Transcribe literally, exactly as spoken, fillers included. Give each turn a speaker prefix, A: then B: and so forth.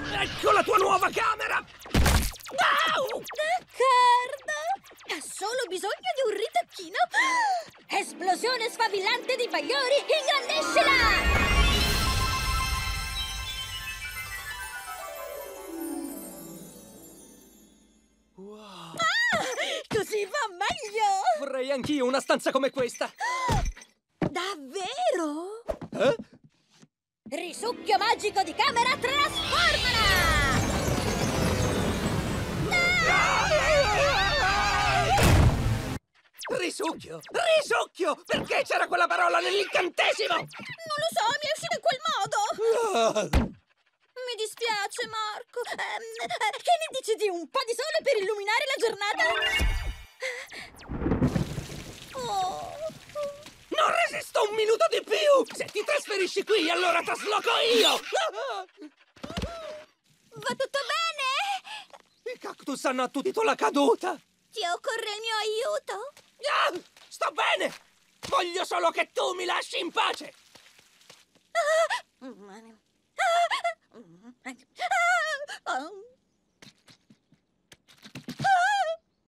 A: Ecco la tua nuova camera! Au!
B: D'accordo! Ha solo bisogno di un ritocchino! Esplosione sfavillante di bagliori! Ingrandiscila!
A: Wow!
B: Ah! Così va meglio!
A: Vorrei anch'io una stanza come questa!
B: Davvero?
A: Eh?
B: Risucchio magico di camera trasformala!
A: Risucchio! Risucchio! Perché c'era quella parola nell'incantesimo?
B: Non lo so, mi è uscito in quel modo!
A: Ah.
B: Mi dispiace, Marco. Ehm, eh, che ne dici di un po' di sole per illuminare la giornata? Oh.
A: Non resisto un minuto di più! Se ti trasferisci qui, allora trasloco io!
B: Va tutto bene?
A: I cactus hanno attutito la caduta!
B: Ti occorre il mio aiuto?
A: Ah, sto bene! Voglio solo che tu mi lasci in pace!
B: Ah.